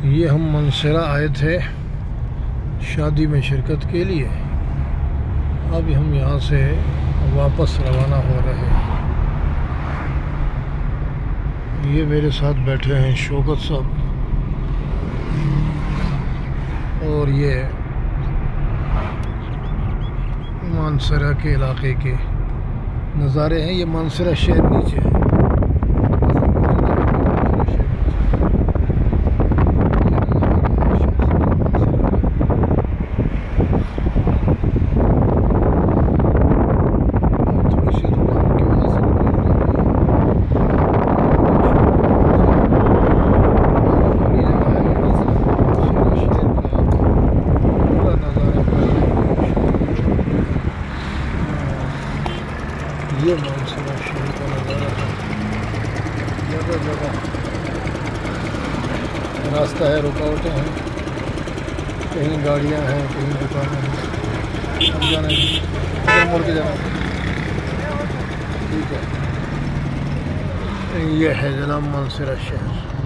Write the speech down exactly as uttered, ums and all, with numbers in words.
ये हम मानसरा आए थे शादी में शिरकत के लिए। अब हम यहाँ से वापस रवाना हो रहे हैं। ये मेरे साथ बैठे हैं शौकत साहब, और ये मानसरा के इलाके के नज़ारे हैं। ये मानसरा शहर नीचे है। ये मानसरा शहर का नज़ारा है। जगह जगह रास्ता है, रुकावटें हैं, कहीं गाड़ियां हैं, कहीं दुकानें हैं। अब जाना है, मुड़ के जाना है। ठीक है, ये है जनाब मानसरा शहर।